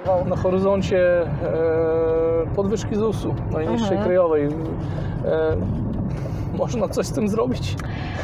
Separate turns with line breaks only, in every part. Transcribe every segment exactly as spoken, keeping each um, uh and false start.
Na horyzoncie e, podwyżki zusu najniższej
Mhm.
krajowej. E, można coś z tym zrobić?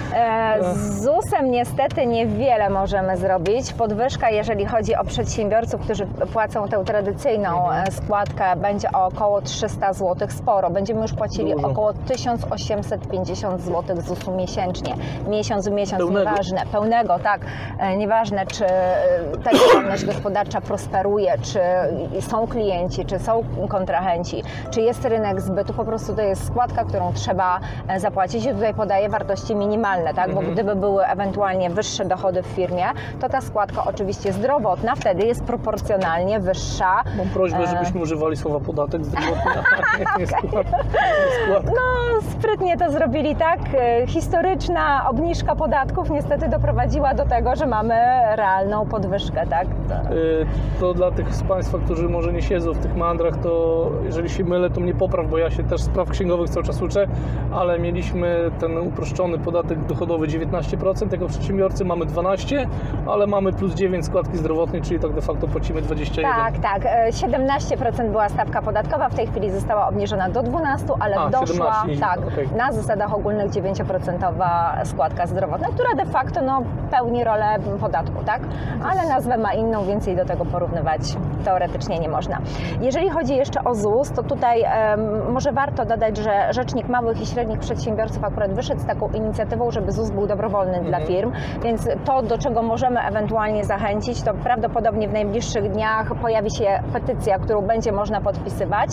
E, z zusem niestety niewiele możemy zrobić. Podwyżka, jeżeli chodzi o przedsiębiorców, którzy płacą tę tradycyjną
Mhm.
składkę, będzie o około trzysta złotych. Sporo. Będziemy już płacili
Dużo.
około tysiąc osiemset pięćdziesiąt złotych zusu miesięcznie. Miesiąc w miesiąc,
Pełnego.
nieważne. Pełnego, tak. E, nieważne, czy e, ta działalność gospodarcza prosperuje, czy są klienci, czy są kontrahenci, czy jest rynek zbytu. Po prostu to jest składka, którą trzeba e, zapłacić. I tutaj podaję wartości minimalne, tak? Bo
Mhm.
gdyby były ewentualnie wyższe dochody w firmie, to ta składka oczywiście zdrowotna wtedy jest proporcjonalnie wyższa.
Mam prośbę,
E,
żebyśmy używali słowa podatek zdrowotny, a nie, nie skład, nie składka.
No, sprytnie to zrobili, tak? E, Historyczna obniżka podatków niestety doprowadziła do tego, że mamy realną podwyżkę, tak?
Y, To dla tych z Państwa, którzy może nie siedzą w tych mandrach, to jeżeli się mylę, to mnie popraw, bo ja się też spraw księgowych cały czas uczę, ale mieliśmy ten uproszczony podatek dochodowy dziewiętnaście procent, jako przedsiębiorcy mamy dwanaście procent, ale mamy plus dziewięć składki zdrowotnej, czyli tak de facto płacimy dwadzieścia jeden procent.
Tak, tak. E, siedemnaście procent była stawka podatkowa, w tej chwili została obniżona do dwunastu procent, ale
A,
doszła
siedemnaście,
tak,
okej.
na zasadach ogólnych dziewięć procent składka zdrowotna, która de facto no, pełni rolę podatku, tak? Ale nazwę ma inną, więc jej do tego porównywać teoretycznie nie można. Jeżeli chodzi jeszcze o ZUS, to tutaj em, może warto dodać, że Rzecznik Małych i Średnich Przedsiębiorców akurat wyszedł z taką inicjatywą, żeby ZUS był dobrowolny
Mhm.
dla firm, więc to, do czego możemy ewentualnie zachęcić, to prawdopodobnie w najbliższych dniach pojawi się petycja, którą będzie można podpisywać.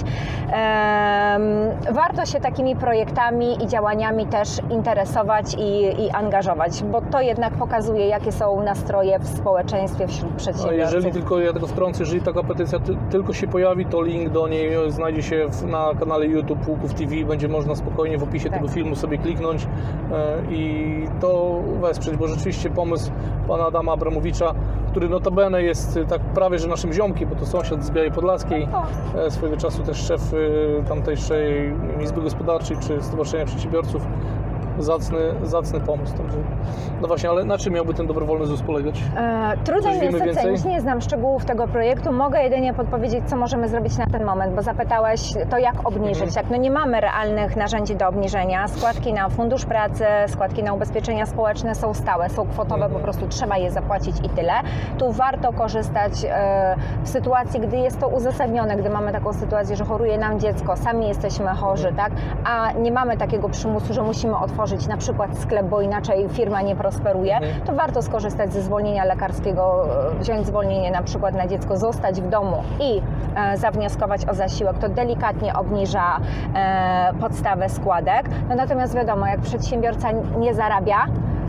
Em, warto się takimi projektami i działaniami też interesować i, i angażować, bo to jednak pokazuje, jakie są nastroje w społeczeństwie wśród
A
przedsiębiorców.
jeżeli tylko, ja tego wtrącę, jeżeli taka petycja ty, tylko się pojawi, to link do niej znajdzie się w, na kanale YouTube Łuków T V, będzie można spokojnie w opisie
Tak.
tego filmu sobie kliknąć e, i to wesprzeć, bo rzeczywiście pomysł pana Adama Abramowicza, który notabene jest tak prawie że naszym ziomkiem, bo to sąsiad z Białej Podlaskiej, e, swojego czasu też szef e, tamtejszej Izby Gospodarczej czy Stowarzyszenia Przedsiębiorców. Zacny, zacny pomysł. Także, no właśnie, ale na czym miałby ten dobrowolny ZUS polegać?
E, trudno
Coś
mi jest
wiemy więcej?
ocenić, nie znam szczegółów tego projektu. Mogę jedynie podpowiedzieć, co możemy zrobić na ten moment, bo zapytałeś to, jak obniżyć.
Mhm.
Tak, no nie mamy realnych narzędzi do obniżenia. Składki na Fundusz Pracy, składki na ubezpieczenia społeczne są stałe, są kwotowe,
Mhm.
po prostu trzeba je zapłacić i tyle. Tu warto korzystać e, w sytuacji, gdy jest to uzasadnione, gdy mamy taką sytuację, że choruje nam dziecko, sami jesteśmy chorzy, tak, a nie mamy takiego przymusu, że musimy otworzyć na przykład sklep, bo inaczej firma nie prosperuje,
Mhm.
to warto skorzystać ze zwolnienia lekarskiego, e, wziąć zwolnienie na przykład na dziecko, zostać w domu i e, zawnioskować o zasiłek. To delikatnie obniża e, podstawę składek. No natomiast wiadomo, jak przedsiębiorca nie zarabia,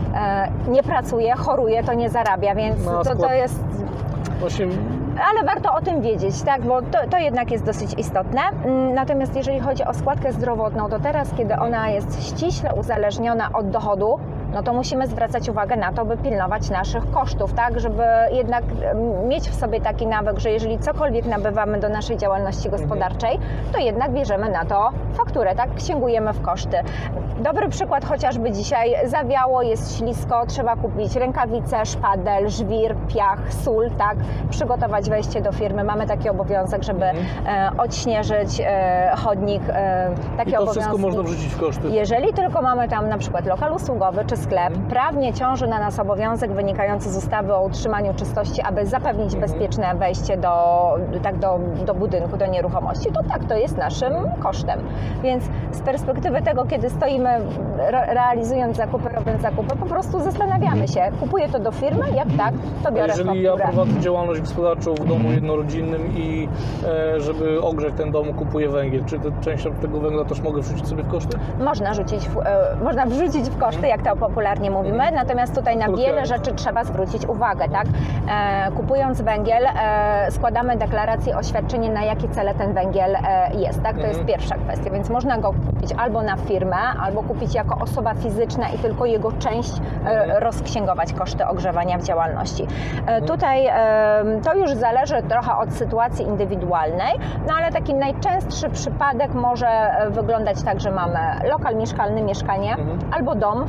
e, nie pracuje, choruje, to nie zarabia, więc
No, a
to, to
skład-
jest...
Właśnie
Ale warto o tym wiedzieć, tak, bo to, to jednak jest dosyć istotne. Mm, Natomiast jeżeli chodzi o składkę zdrowotną, to teraz, kiedy ona jest ściśle uzależniona od dochodu, no to musimy zwracać uwagę na to, by pilnować naszych kosztów, tak, żeby jednak em, mieć w sobie taki nawyk, że jeżeli cokolwiek nabywamy do naszej działalności gospodarczej, to jednak bierzemy na to fakturę, tak, księgujemy w koszty. Dobry przykład chociażby dzisiaj: zawiało, jest ślisko, trzeba kupić rękawice, szpadel, żwir, piach, sól, tak, przygotować wejście do firmy. Mamy taki obowiązek, żeby e, odśnieżyć e, chodnik, e, takie
i to
obowiązki.
wszystko można wrzucić w koszty.
Jeżeli tylko mamy tam na przykład lokal usługowy czy sklep, prawnie ciąży na nas obowiązek wynikający z ustawy o utrzymaniu czystości, aby zapewnić bezpieczne wejście do, tak do, do budynku, do nieruchomości, to tak, to jest naszym kosztem. Więc z perspektywy tego, kiedy stoimy re, realizując zakupy, robiąc zakupy, po prostu zastanawiamy się, kupuję to do firmy, jak tak, to
A
biorę
jeżeli ja
fakturę.
prowadzę działalność gospodarczą w domu jednorodzinnym i e, żeby ogrzeć ten dom, kupuję węgiel, czy te, część tego węgla też mogę wrzucić sobie w koszty?
Można, rzucić w, e, można wrzucić w koszty, jak to popularnie mówimy, natomiast tutaj na
Okej.
wiele rzeczy trzeba zwrócić uwagę, tak? E, kupując węgiel, e, składamy deklarację, oświadczenie, na jakie cele ten węgiel e, jest, tak? To jest pierwsza kwestia, więc można go kupić albo na firmę, albo kupić jako osoba fizyczna i tylko jego część e, rozksięgować, koszty ogrzewania w działalności. E, tutaj e, to już zależy trochę od sytuacji indywidualnej, no ale taki najczęstszy przypadek może wyglądać tak, że mamy lokal mieszkalny, mieszkanie, albo dom, w którym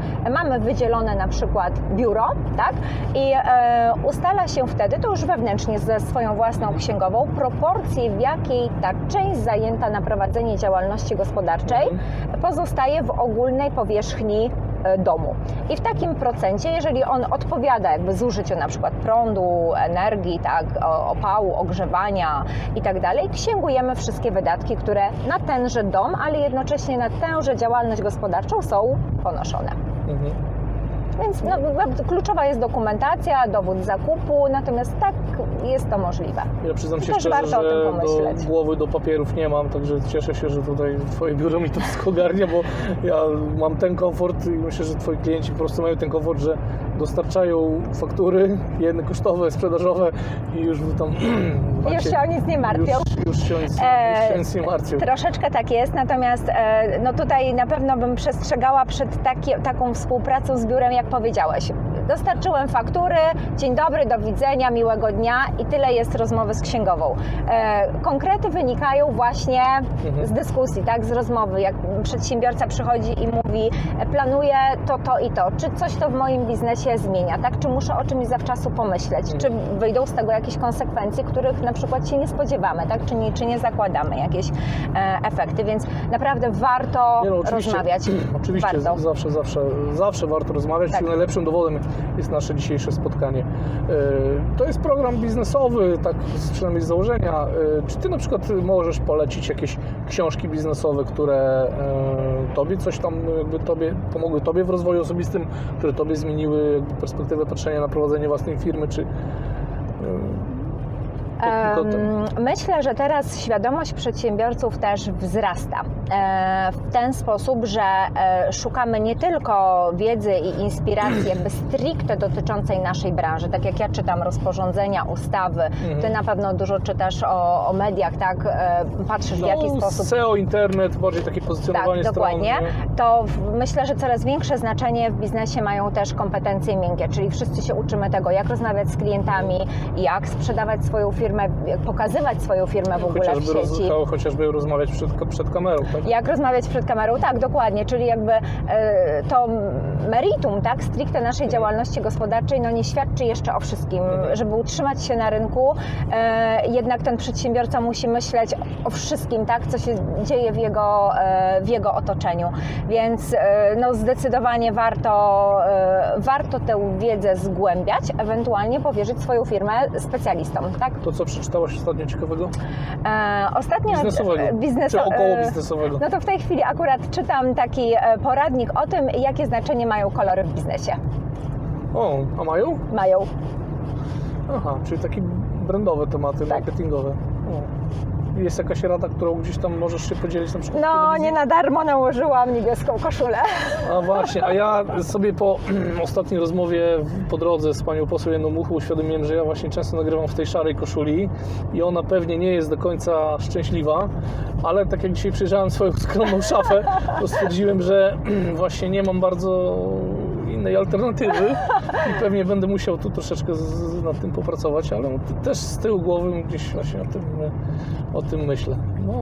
mamy wydzielone na przykład biuro, tak? I e, ustala się wtedy, to już wewnętrznie ze swoją własną księgową, proporcje, w jakiej ta część zajęta na prowadzenie działalności gospodarczej pozostaje w ogólnej powierzchni domu. I w takim procencie, jeżeli on odpowiada jakby zużyciu na przykład prądu, energii, tak, opału, ogrzewania i tak dalej, księgujemy wszystkie wydatki, które na tenże dom, ale jednocześnie na tęże działalność gospodarczą są ponoszone. Mhm. Więc no, kluczowa jest dokumentacja, dowód zakupu, natomiast tak jest to możliwe.
Ja przyznam się
Też
szczerze,
warto o tym
że
pomyśleć.
do głowy, do papierów nie mam, także cieszę się, że tutaj Twoje biuro mi to wszystko ogarnia, bo ja mam ten komfort i myślę, że Twoi klienci po prostu mają ten komfort, że dostarczają faktury, jedne kosztowe, sprzedażowe i już tam...
Już się o nic nie martwią.
Już, już, się, o nic,
e,
już się o nic nie martwią.
Troszeczkę tak jest, natomiast e, no tutaj na pewno bym przestrzegała przed taki, taką współpracą z biurem, jak powiedziałeś. Dostarczyłem faktury, dzień dobry, do widzenia, miłego dnia i tyle jest rozmowy z księgową. E, konkrety wynikają właśnie mhm. z dyskusji, tak, z rozmowy, jak przedsiębiorca przychodzi i mówi, planuję to, to i to, czy coś to w moim biznesie zmienia, tak, czy muszę o czymś zawczasu pomyśleć, mhm. czy wyjdą z tego jakieś konsekwencje, których na przykład się nie spodziewamy, tak, czy nie, czy nie zakładamy jakieś e, efekty, więc naprawdę warto
nie no, oczywiście,
rozmawiać.
Oczywiście,
warto.
zawsze, zawsze, zawsze warto rozmawiać, tak. Najlepszym dowodem jest nasze dzisiejsze spotkanie. To jest program biznesowy, tak przynajmniej z założenia. Czy Ty na przykład możesz polecić jakieś książki biznesowe, które Tobie coś tam jakby tobie, pomogły Tobie w rozwoju osobistym, które Tobie zmieniły jakby perspektywę patrzenia na prowadzenie własnej firmy, czy
Myślę, że teraz świadomość przedsiębiorców też wzrasta w ten sposób, że szukamy nie tylko wiedzy i inspiracji jakby stricte dotyczącej naszej branży, tak jak ja czytam rozporządzenia, ustawy, mhm. Ty na pewno dużo czytasz o, o mediach, tak? Patrzysz
no,
w jaki sposób...
S E O, internet, bardziej takie pozycjonowanie
tak, dokładnie.
stron.
To myślę, że coraz większe znaczenie w biznesie mają też kompetencje miękkie, czyli wszyscy się uczymy tego, jak rozmawiać z klientami, jak sprzedawać swoją firmę, jak pokazywać swoją firmę w ogóle
chociażby
w sieci.
Roz, chociażby rozmawiać przed, przed kamerą, tak?
Jak rozmawiać przed kamerą, tak, dokładnie, czyli jakby e, to meritum, tak, stricte naszej działalności gospodarczej, no nie świadczy jeszcze o wszystkim. Mhm. Żeby utrzymać się na rynku, e, jednak ten przedsiębiorca musi myśleć o wszystkim, tak, co się dzieje w jego, e, w jego otoczeniu, więc e, no zdecydowanie warto, e, warto tę wiedzę zgłębiać, ewentualnie powierzyć swoją firmę specjalistom, tak?
To co przeczytałaś ostatnio ciekawego?
E, ostatnio
biznesowego,
bizneso-
czy około biznesowego?
No to w tej chwili akurat czytam taki poradnik o tym, jakie znaczenie mają kolory w biznesie.
O, a mają?
Mają.
Aha, czyli takie brandowe tematy, tak. Marketingowe. O. Jest jakaś rada, którą gdzieś tam możesz się podzielić na przykład?
No, nie na darmo nałożyłam niebieską koszulę.
A właśnie, a ja sobie po ostatniej rozmowie po drodze z panią poseł Janną Muchą uświadomiłem, że ja właśnie często nagrywam w tej szarej koszuli i ona pewnie nie jest do końca szczęśliwa, ale tak jak dzisiaj przejrzałem swoją skromną szafę, to stwierdziłem, że właśnie nie mam bardzo innej alternatywy i pewnie będę musiał tu troszeczkę z, nad tym popracować, ale też z tyłu głowy gdzieś właśnie o tym, o tym myślę. No,